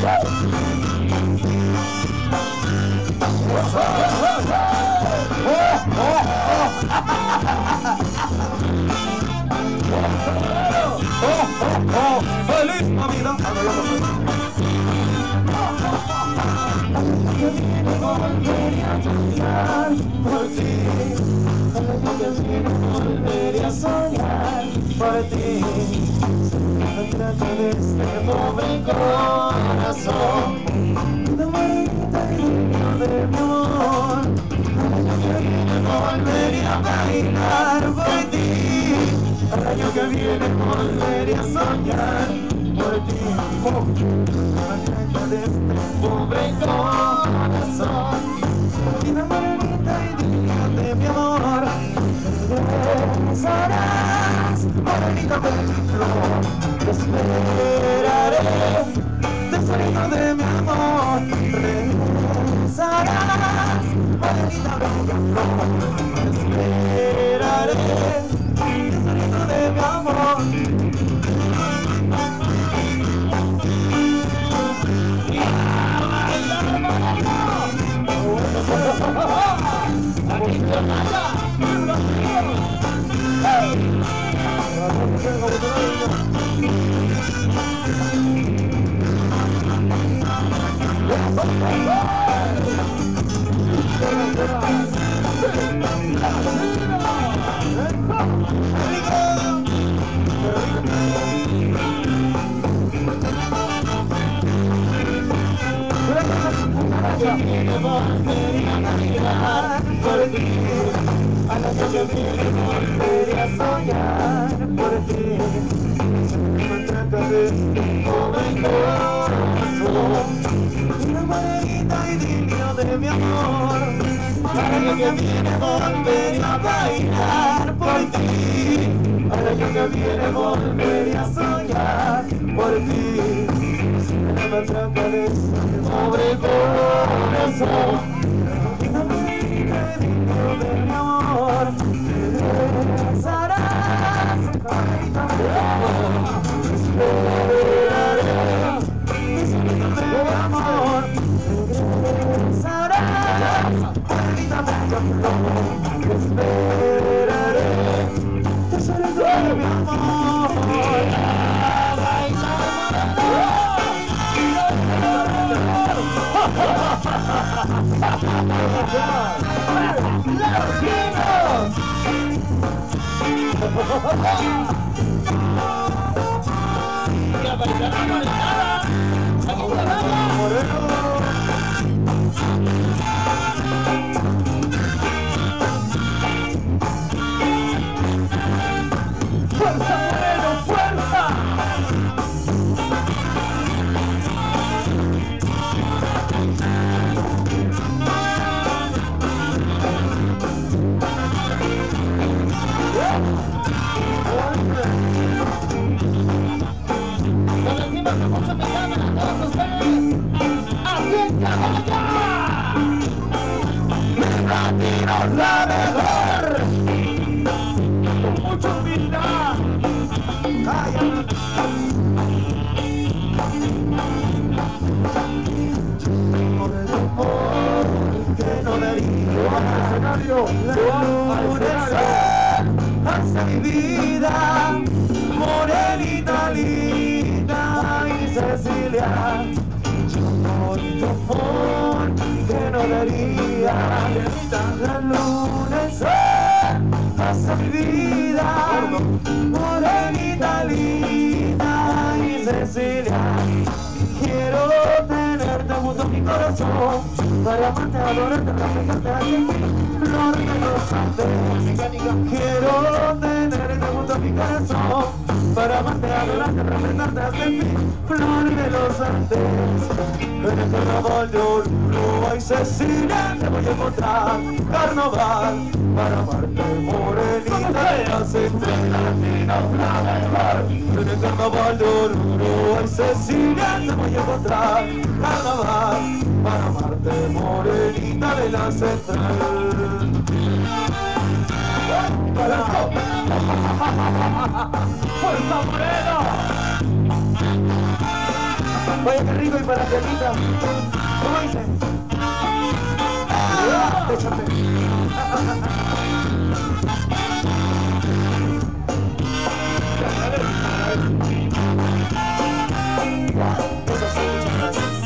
¡Feliz Navidad! Volveré a soñar por ti. El año que viene volveré a soñar por ti. Se trata de este pobre corazón, de morirte y de mi amor. El año que viene volveré a bailar por ti. El año que viene volveré a soñar por ti. Se trata de este pobre corazón, vida morenita y digna de mi amor. Regresarás, morenita de mi flor. Te esperaré, tesorito de mi amor. Regresarás, morenita de mi flor. Te esperaré, tesorito de mi amor. A la que viene volveré a soñar por ti. Se trata de este joven corazón, una morenita y digno de mi amor. Al año que viene volveré a bailar por ti. Al año que viene volveré a soñar por ti. Se trata de este pobre corazón, de mi amor. Regresarás, morenita de mi amor. Te esperaré, tesorito de mi amor. Regresarás, morenita de mi amor. Te esperaré, tesorito de mi amor. ¡Y a bailar la morenada! ¡Aquí te vamos! Moreno. ¡Fuerza, Moreno, fuerza! Lo decimos con mucho pesar a todos ustedes. ¡Así es que allá! ¡Latinos la mejor! Con mucha humildad. Por el amor que no daría al escenario, hace mi vida, morenita linda y Cecilia. Por tu amor que no daría la luna y sol, hace mi vida, morenita linda y Cecilia. Quiero tenerte junto a mi corazón, para amarte, adorarte, respetarte, hacerte flor de los Andes. Quiero tenerte junto a mi corazón, para amarte, adorarte, respetarte, hacerte flor de los Andes. En el carnaval de Oruro, ay Cecilia, te voy a encontrar. Carnaval, para amarte, morenita de las estrellas. En el carnaval de Oruro, ay Cecilia, te voy a encontrar. Carnaval, para amarte, morenita de las estrellas. ¡Fuerza, Moreno! Oye, qué rico, y para la piernita. ¿Cómo dice? Échate. Eso sí, muchas gracias.